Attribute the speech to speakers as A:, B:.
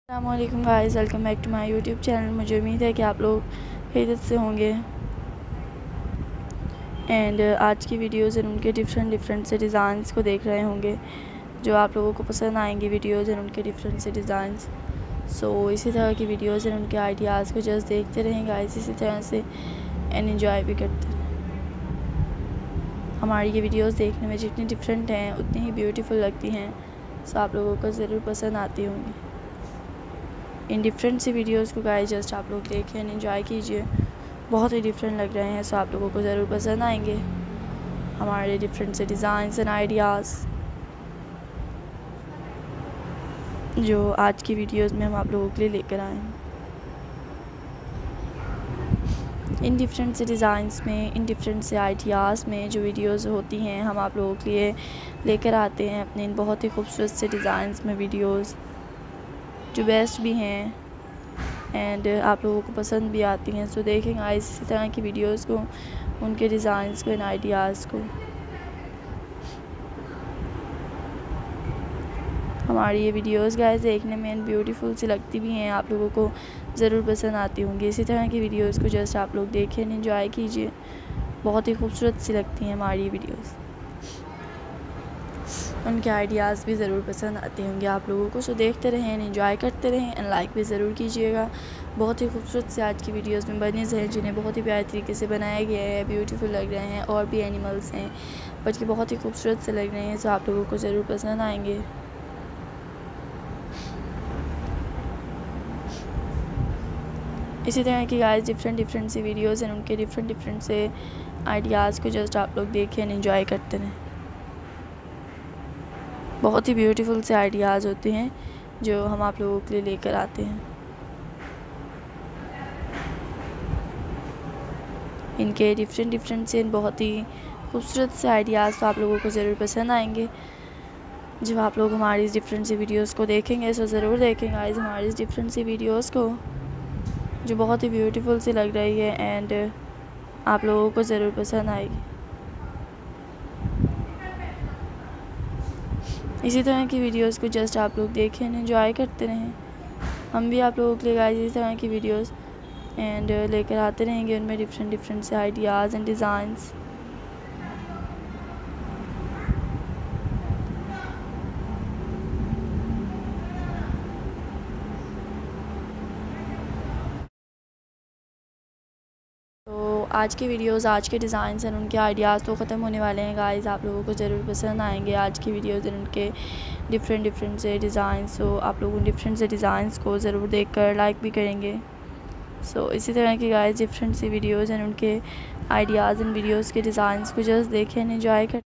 A: अस्सलामुअलैकुम guys, welcome back to my YouTube channel. मुझे उम्मीद है कि आप लोग खैरियत से होंगे। एंड आज की वीडियोज़ एंड उनके डिफरेंट से डिज़ाइंस को देख रहे होंगे जो आप लोगों को पसंद आएंगे। वीडियोज़ एंड उनके डिफरेंट से डिज़ाइंस। सो इसी तरह की वीडियोज़ एंड उनके आइडियाज़ को जस्ट देखते रहें गाइस, इसी तरह से एंड एंजॉय भी करते रहें। हमारी ये वीडियोज़ देखने में जितनी डिफरेंट हैं उतनी ही ब्यूटीफुल लगती हैं। सो आप लोगों को ज़रूर पसंद आती होंगी। इन डिफरेंट सी वीडियोस को गाइस जस्ट आप लोग देखें एंड एंजॉय कीजिए। बहुत ही डिफरेंट लग रहे हैं, सो आप लोगों को ज़रूर पसंद आएंगे हमारे डिफरेंट से डिज़ाइंस एंड आइडियाज़ जो आज की वीडियोस में हम आप लोगों के लिए लेकर आए हैं। इन डिफरेंट से डिज़ाइंस में, इन डिफरेंट से आइडियाज़ में जो वीडियोस होती हैं हम आप लोगों के लिए लेकर आते हैं अपने इन बहुत ही खूबसूरत से डिज़ाइंस में वीडियोस जो बेस्ट भी हैं एंड आप लोगों को पसंद भी आती हैं। सो देखें गाइस इसी तरह की वीडियोस को, उनके डिज़ाइंस को, इन आइडियाज़ को। हमारी ये वीडियोस गाइस देखने में ब्यूटीफुल सी लगती भी हैं, आप लोगों को ज़रूर पसंद आती होंगी। इसी तरह की वीडियोस को जस्ट आप लोग देखें एंड एंजॉय कीजिए। बहुत ही खूबसूरत सी लगती हैं हमारी ये वीडियोस। उनके आइडियाज़ भी ज़रूर पसंद आते होंगे आप लोगों को। सो देखते रहें, एंजॉय करते रहें एंड लाइक भी ज़रूर कीजिएगा। बहुत ही खूबसूरत से आज की वीडियोस में बने हैं जिन्हें बहुत ही प्यारे तरीके से बनाया गया है, ब्यूटीफुल लग रहे हैं। और भी एनिमल्स हैं बट ये बहुत ही खूबसूरत से लग रहे हैं, सो आप लोगों को ज़रूर पसंद आएंगे। इसी तरह की गाइस डिफरेंट सी वीडियोज़ हैं, उनके डिफरेंट से आइडियाज़ को जस्ट आप लोग देखें एंड एंजॉय करते रहें। बहुत ही ब्यूटीफुल से आइडियाज़ होते हैं जो हम आप लोगों के लिए लेकर आते हैं। इनके डिफरेंट से बहुत ही खूबसूरत से आइडियाज़ तो आप लोगों को ज़रूर पसंद आएंगे जब आप लोग हमारी इस डिफरेंट सी वीडियोस को देखेंगे। सो ज़रूर देखें गाइस हमारी इस डिफरेंट सी वीडियोस को जो बहुत ही ब्यूटीफुल सी लग रही है एंड आप लोगों को ज़रूर पसंद आएगी। इसी तरह की वीडियोस को जस्ट आप लोग देखें एंड एंजॉय करते रहें। हम भी आप लोगों के लिए गाइस इस तरह की वीडियोस एंड लेकर आते रहेंगे, उनमें डिफरेंट से आइडियाज़ एंड डिज़ाइंस। तो आज के वीडियोस, आज के डिज़ाइंस एंड उनके आइडियाज़ तो ख़त्म होने वाले हैं गाइस, आप लोगों को ज़रूर पसंद आएंगे आज की वीडियोस एंड उनके डिफरेंट से डिज़ाइंस। तो आप लोग उन डिफरेंट से डिज़ाइंस को ज़रूर देखकर लाइक भी करेंगे। सो इसी तरह की गाइस डिफरेंट सी वीडियोस एंड उनके आइडियाज़ एंड वीडियोस के डिज़ाइंस को जस्ट देखें एंड एंजॉय कर